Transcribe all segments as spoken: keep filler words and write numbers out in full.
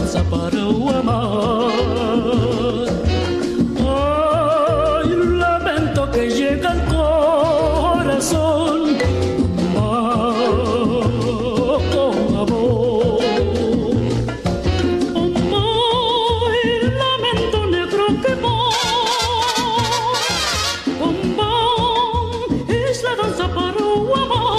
danza para amar. Hay un lamento que llega al corazón, amar con amor. Amar, el lamento negro que va, amar es la danza para amar.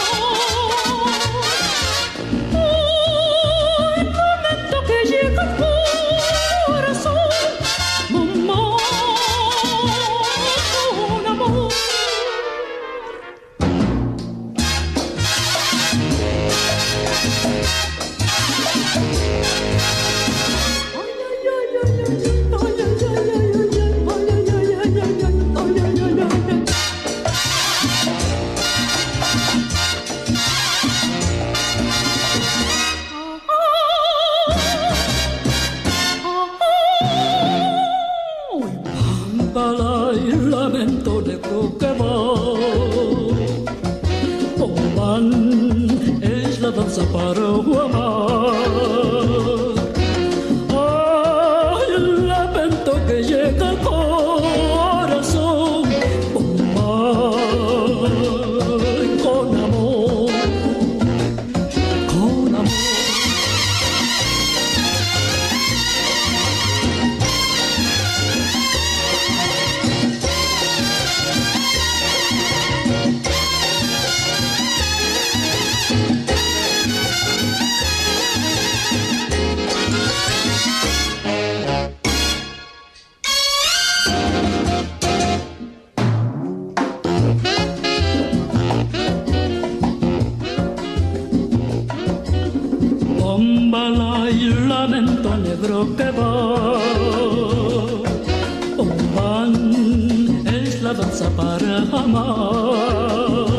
El lamento negro que va, Oman es la danza para amar. Ay, el lamento que llega al corazón, Oman con amor, con amor. Bómbala y el lamento negro que va, Oman es la danza para amar.